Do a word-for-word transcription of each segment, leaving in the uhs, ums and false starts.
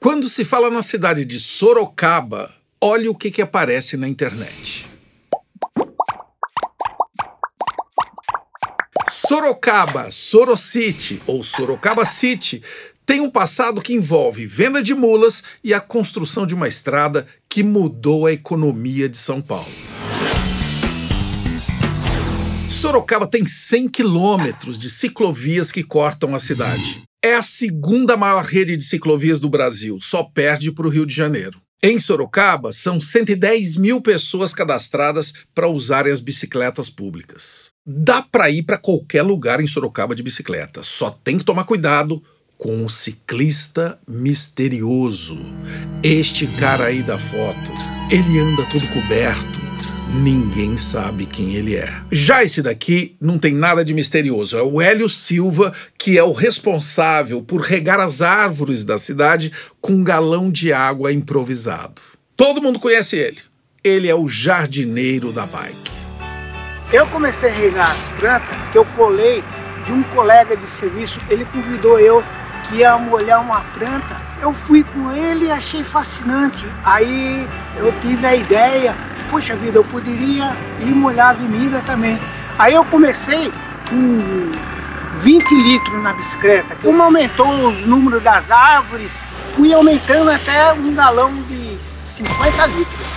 Quando se fala na cidade de Sorocaba, olha o que, que aparece na internet. Sorocaba, Sorocity ou Sorocaba City tem um passado que envolve venda de mulas e a construção de uma estrada que mudou a economia de São Paulo. Sorocaba tem cem quilômetros de ciclovias que cortam a cidade. É a segunda maior rede de ciclovias do Brasil, só perde para o Rio de Janeiro. Em Sorocaba, são cento e dez mil pessoas cadastradas para usarem as bicicletas públicas. Dá para ir para qualquer lugar em Sorocaba de bicicleta, só tem que tomar cuidado com o ciclista misterioso. Este cara aí da foto, ele anda todo coberto. Ninguém sabe quem ele é. Já esse daqui não tem nada de misterioso. É o Hélio Silva, que é o responsável por regar as árvores da cidade com um galão de água improvisado. Todo mundo conhece ele. Ele é o jardineiro da bike. Eu comecei a regar as plantas que eu colei de um colega de serviço. Ele convidou eu que ia molhar uma planta. Eu fui com ele e achei fascinante. Aí eu tive a ideia, poxa vida, eu poderia ir molhar a avenida também. Aí eu comecei com vinte litros na bicicleta. Como aumentou o número das árvores, fui aumentando até um galão de cinquenta litros.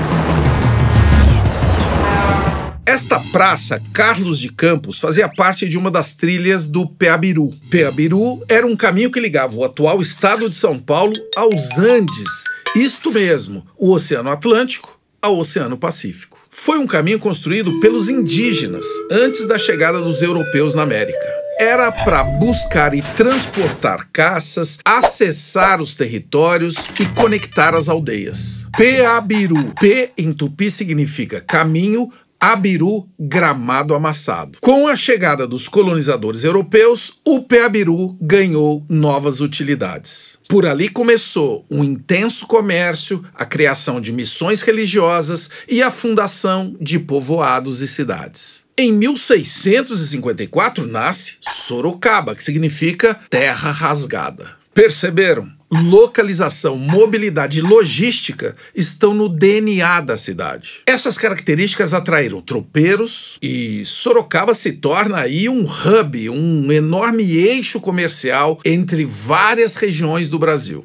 Esta praça, Carlos de Campos, fazia parte de uma das trilhas do Peabiru. Peabiru era um caminho que ligava o atual estado de São Paulo aos Andes. Isto mesmo, o Oceano Atlântico ao Oceano Pacífico. Foi um caminho construído pelos indígenas, antes da chegada dos europeus na América. Era para buscar e transportar caças, acessar os territórios e conectar as aldeias. Peabiru. P em tupi significa caminho, Abiru, gramado amassado. Com a chegada dos colonizadores europeus, o Peabiru ganhou novas utilidades. Por ali começou um intenso comércio, a criação de missões religiosas e a fundação de povoados e cidades. Em mil seiscentos e cinquenta e quatro nasce Sorocaba, que significa terra rasgada. Perceberam? Localização, mobilidade e logística estão no D N A da cidade. Essas características atraíram tropeiros e Sorocaba se torna aí um hub, um enorme eixo comercial entre várias regiões do Brasil.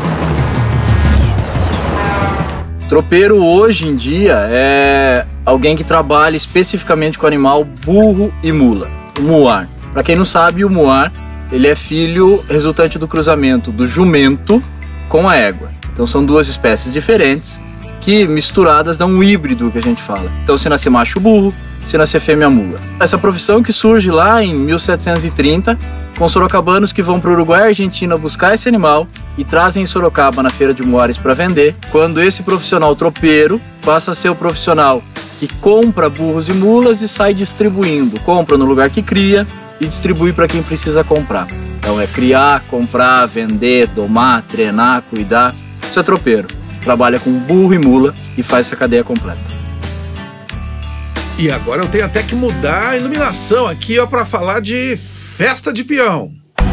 Tropeiro hoje em dia é alguém que trabalha especificamente com o animal burro e mula, o muar. Para quem não sabe, o muar ele é filho resultante do cruzamento do jumento com a égua. Então são duas espécies diferentes que misturadas dão um híbrido que a gente fala. Então se nascer macho burro, se nascer fêmea mula. Essa profissão que surge lá em mil setecentos e trinta com sorocabanos que vão para o Uruguai e Argentina buscar esse animal e trazem em Sorocaba na feira de Muares para vender. Quando esse profissional tropeiro passa a ser o profissional que compra burros e mulas e sai distribuindo. Compra no lugar que cria e distribuir para quem precisa comprar. Então é criar, comprar, vender, domar, treinar, cuidar. Isso é tropeiro. Trabalha com burro e mula e faz essa cadeia completa. E agora eu tenho até que mudar a iluminação aqui, ó, para falar de festa de peão.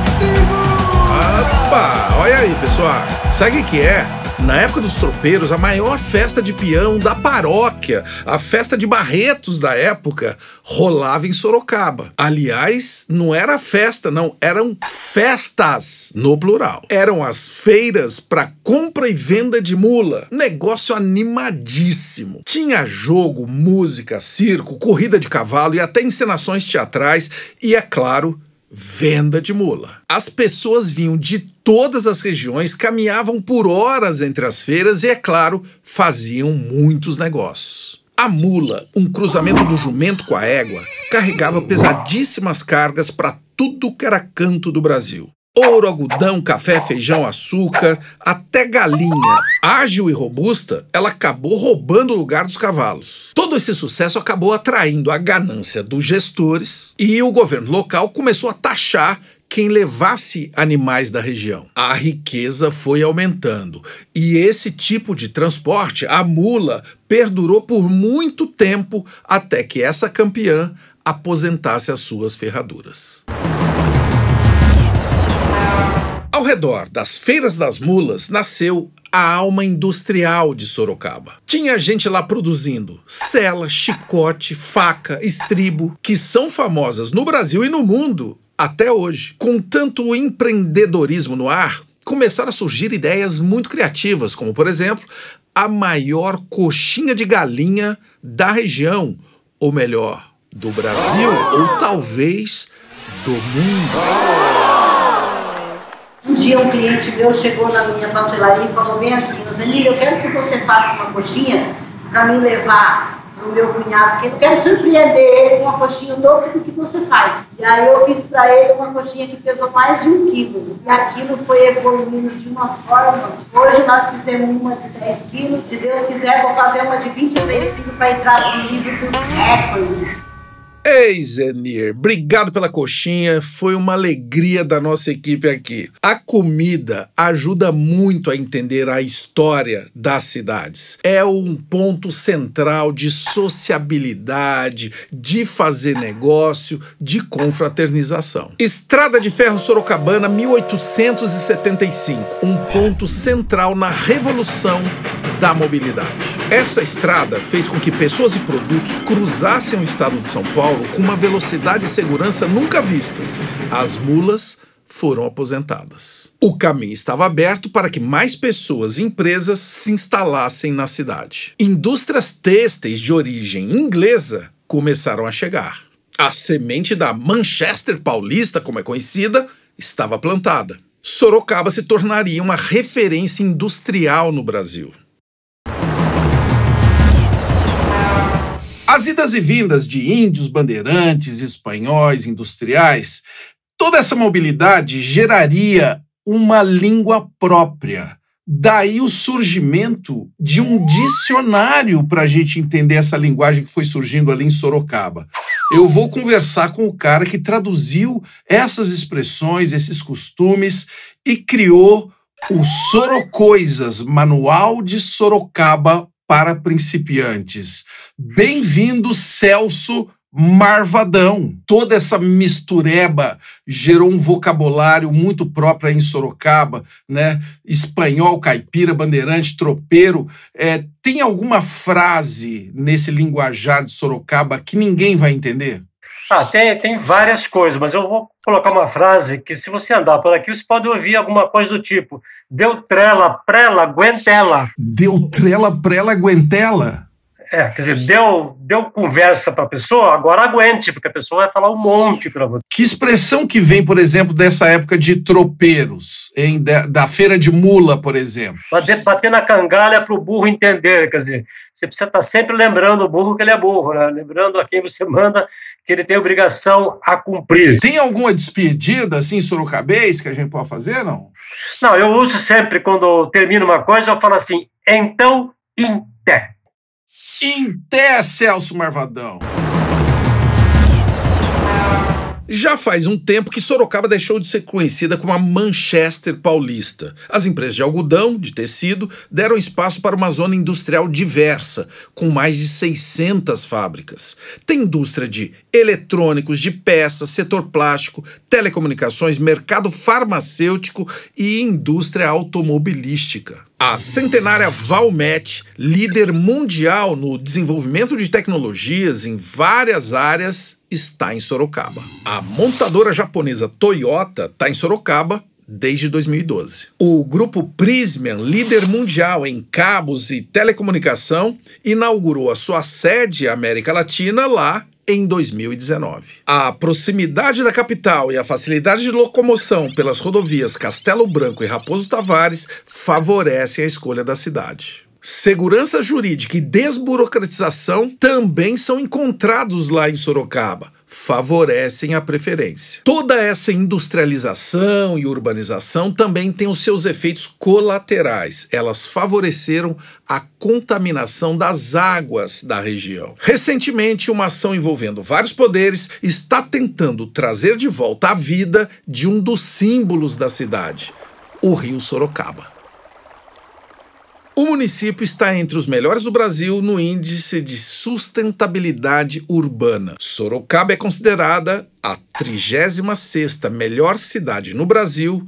Opa! Olha aí, pessoal. Sabe o que é? Na época dos tropeiros, a maior festa de peão da paróquia, a festa de Barretos da época, rolava em Sorocaba. Aliás, não era festa, não, eram festas, no plural. Eram as feiras para compra e venda de mula. Negócio animadíssimo. Tinha jogo, música, circo, corrida de cavalo e até encenações teatrais e, é claro, venda de mula. As pessoas vinham de todas as regiões, caminhavam por horas entre as feiras e, é claro, faziam muitos negócios. A mula, um cruzamento do jumento com a égua, carregava pesadíssimas cargas para tudo que era canto do Brasil. Ouro, algodão, café, feijão, açúcar, até galinha. Ágil e robusta, ela acabou roubando o lugar dos cavalos. Todo esse sucesso acabou atraindo a ganância dos gestores e o governo local começou a taxar quem levasse animais da região. A riqueza foi aumentando e esse tipo de transporte, a mula, perdurou por muito tempo até que essa campeã aposentasse as suas ferraduras. Ao redor das feiras das mulas nasceu a alma industrial de Sorocaba. Tinha gente lá produzindo sela, chicote, faca, estribo, que são famosas no Brasil e no mundo até hoje. Com tanto empreendedorismo no ar, começaram a surgir ideias muito criativas, como, por exemplo, a maior coxinha de galinha da região, ou melhor, do Brasil, ou talvez do mundo. Um dia um cliente meu chegou na minha pastelaria e falou bem assim: Rosanir, eu quero que você faça uma coxinha para mim levar pro meu cunhado, porque eu quero surpreender ele com uma coxinha dobro do que você faz. E aí eu fiz para ele uma coxinha que pesou mais de um quilo. E aquilo foi evoluindo de uma forma. Hoje nós fizemos uma de dez quilos. Se Deus quiser, vou fazer uma de vinte e três quilos para entrar no livro dos recordes. Ei, Zenir, obrigado pela coxinha, foi uma alegria da nossa equipe aqui. A comida ajuda muito a entender a história das cidades. É um ponto central de sociabilidade, de fazer negócio, de confraternização. Estrada de Ferro Sorocabana, mil oitocentos e setenta e cinco, um ponto central na revolução da mobilidade. Essa estrada fez com que pessoas e produtos cruzassem o estado de São Paulo com uma velocidade e segurança nunca vistas. As mulas foram aposentadas. O caminho estava aberto para que mais pessoas e empresas se instalassem na cidade. Indústrias têxteis de origem inglesa começaram a chegar. A semente da Manchester Paulista, como é conhecida, estava plantada. Sorocaba se tornaria uma referência industrial no Brasil. As idas e vindas de índios, bandeirantes, espanhóis, industriais, toda essa mobilidade geraria uma língua própria. Daí o surgimento de um dicionário para a gente entender essa linguagem que foi surgindo ali em Sorocaba. Eu vou conversar com o cara que traduziu essas expressões, esses costumes e criou o Sorocoisas, Manual de Sorocaba para principiantes. Bem-vindo, Celso Marvadão. Toda essa mistureba gerou um vocabulário muito próprio aí em Sorocaba, né? Espanhol, caipira, bandeirante, tropeiro. É, tem alguma frase nesse linguajar de Sorocaba que ninguém vai entender? Ah, tem, tem várias coisas, mas eu vou colocar uma frase que, se você andar por aqui, você pode ouvir alguma coisa do tipo: deu trela, prela, aguentela. Deu trela, prela, aguentela? É, quer dizer, deu, deu conversa para a pessoa, agora aguente, porque a pessoa vai falar um monte para você. Que expressão que vem, por exemplo, dessa época de tropeiros, hein? Da, da feira de mula, por exemplo? Bater, bater na cangalha para o burro entender, quer dizer, você precisa estar sempre lembrando o burro que ele é burro, né? Lembrando a quem você manda que ele tem obrigação a cumprir. Tem alguma despedida, assim, sorocabês, que a gente pode fazer, não? Não, eu uso sempre, quando termino uma coisa, eu falo assim: então, em té. Em té, Celso Marvadão. Já faz um tempo que Sorocaba deixou de ser conhecida como a Manchester Paulista. As empresas de algodão, de tecido, deram espaço para uma zona industrial diversa, com mais de seiscentas fábricas. Tem indústria de eletrônicos, de peças, setor plástico, telecomunicações, mercado farmacêutico e indústria automobilística. A centenária Valmet, líder mundial no desenvolvimento de tecnologias em várias áreas, está em Sorocaba. A montadora japonesa Toyota está em Sorocaba desde dois mil e doze. O grupo Prysmian, líder mundial em cabos e telecomunicação, inaugurou a sua sede América Latina lá em dois mil e dezenove. A proximidade da capital e a facilidade de locomoção pelas rodovias Castelo Branco e Raposo Tavares favorecem a escolha da cidade. Segurança jurídica e desburocratização também são encontrados lá em Sorocaba, favorecem a preferência. Toda essa industrialização e urbanização também tem os seus efeitos colaterais. Elas favoreceram a contaminação das águas da região. Recentemente, uma ação envolvendo vários poderes está tentando trazer de volta a vida de um dos símbolos da cidade, o Rio Sorocaba. O município está entre os melhores do Brasil no índice de sustentabilidade urbana. Sorocaba é considerada a trigésima sexta melhor cidade no Brasil para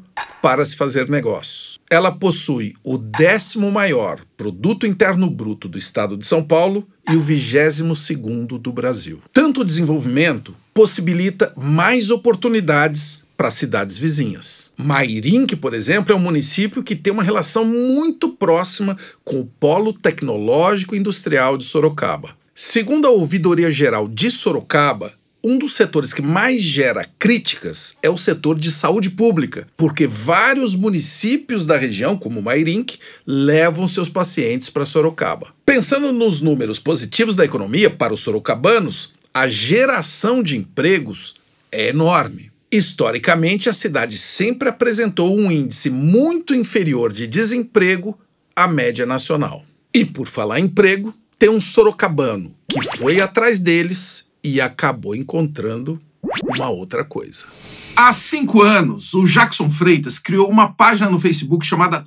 para se fazer negócios. Ela possui o décimo maior produto interno bruto do estado de São Paulo e o vigésimo segundo do Brasil. Tanto o desenvolvimento possibilita mais oportunidades para cidades vizinhas. Mairinque, por exemplo, é um município que tem uma relação muito próxima com o Polo Tecnológico e Industrial de Sorocaba. Segundo a Ouvidoria Geral de Sorocaba, um dos setores que mais gera críticas é o setor de saúde pública, porque vários municípios da região, como Mairinque, levam seus pacientes para Sorocaba. Pensando nos números positivos da economia para os sorocabanos, a geração de empregos é enorme. Historicamente, a cidade sempre apresentou um índice muito inferior de desemprego à média nacional. E por falar em emprego, tem um sorocabano que foi atrás deles e acabou encontrando uma outra coisa. Há cinco anos, o Jackson Freitas criou uma página no Facebook chamada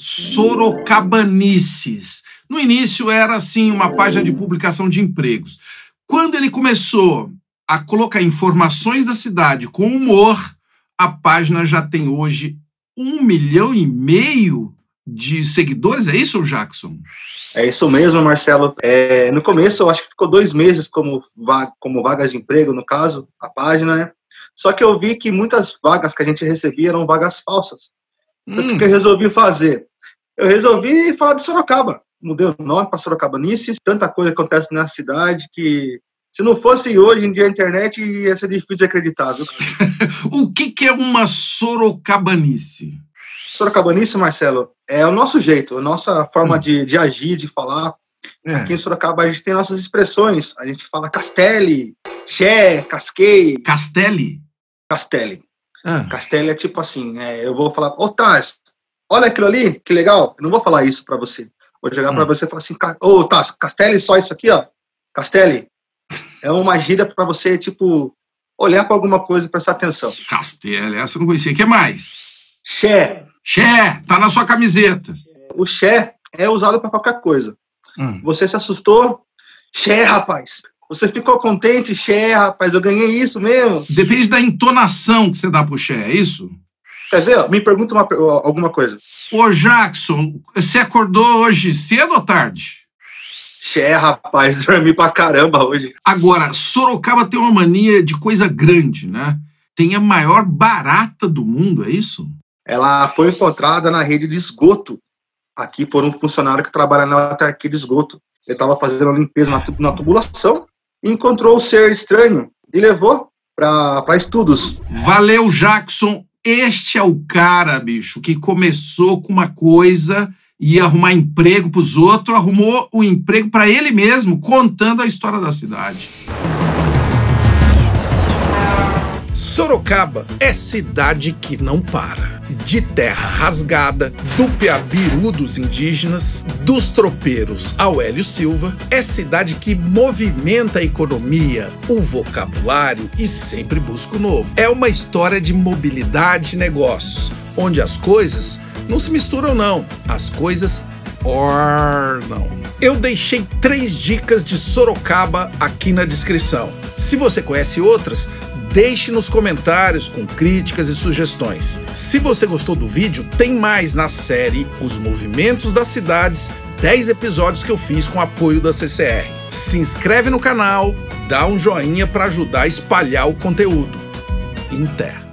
Sorocabanices. No início era, assim, uma página de publicação de empregos. Quando ele começou a colocar informações da cidade com humor, a página já tem hoje um milhão e meio de seguidores. É isso, Jackson? É isso mesmo, Marcelo. É, no começo, eu acho que ficou dois meses como, vaga, como vagas de emprego, no caso, a página, né? Só que eu vi que muitas vagas que a gente recebia eram vagas falsas. Então, hum. o que eu resolvi fazer? Eu resolvi falar de Sorocaba. Mudei o nome para Sorocabanices. Tanta coisa acontece na cidade que, se não fosse hoje em dia a internet, ia ser difícil de acreditar, viu? O que, que é uma sorocabanice? Sorocabanice, Marcelo, é o nosso jeito, a nossa forma hum. de, de agir, de falar. É. Aqui em Sorocaba a gente tem nossas expressões. A gente fala Castelli, Xé, Casquei. Castelli? Castelli. Ah. Castelli é tipo assim, é, eu vou falar, ô Taz, olha aquilo ali, que legal. Eu não vou falar isso pra você. Vou jogar hum. pra você e falar assim, ô Taz, Castelli, só isso aqui, ó. Castelli. É uma gíria pra você, tipo, olhar pra alguma coisa e prestar atenção. Castelli, essa eu não conhecia. O que mais? Xé. Xé, tá na sua camiseta. O xé é usado pra qualquer coisa. Hum. Você se assustou? Xé, rapaz. Você ficou contente? Xé, rapaz, eu ganhei isso mesmo. Depende da entonação que você dá pro xé, é isso? Quer ver? Me pergunta uma, alguma coisa. Ô, Jackson, você acordou hoje cedo ou tarde? Xé, rapaz, dormi pra caramba hoje. Agora, Sorocaba tem uma mania de coisa grande, né? Tem a maior barata do mundo, é isso? Ela foi encontrada na rede de esgoto, aqui por um funcionário que trabalha na autarquia de esgoto. Ele estava fazendo a limpeza na, na tubulação e encontrou o ser estranho e levou para estudos. Valeu, Jackson. Este é o cara, bicho, que começou com uma coisa e ia arrumar emprego para os outros, arrumou um emprego para ele mesmo, contando a história da cidade. Sorocaba é cidade que não para. De terra rasgada, do Peabiru dos indígenas, dos tropeiros ao Hélio Silva, é cidade que movimenta a economia, o vocabulário e sempre busca o novo. É uma história de mobilidade e negócios, onde as coisas não se misturam não, as coisas ornam. Eu deixei três dicas de Sorocaba aqui na descrição. Se você conhece outras, deixe nos comentários com críticas e sugestões. Se você gostou do vídeo, tem mais na série Os Movimentos das Cidades, dez episódios que eu fiz com apoio da C C R. Se inscreve no canal, dá um joinha para ajudar a espalhar o conteúdo. Em terra.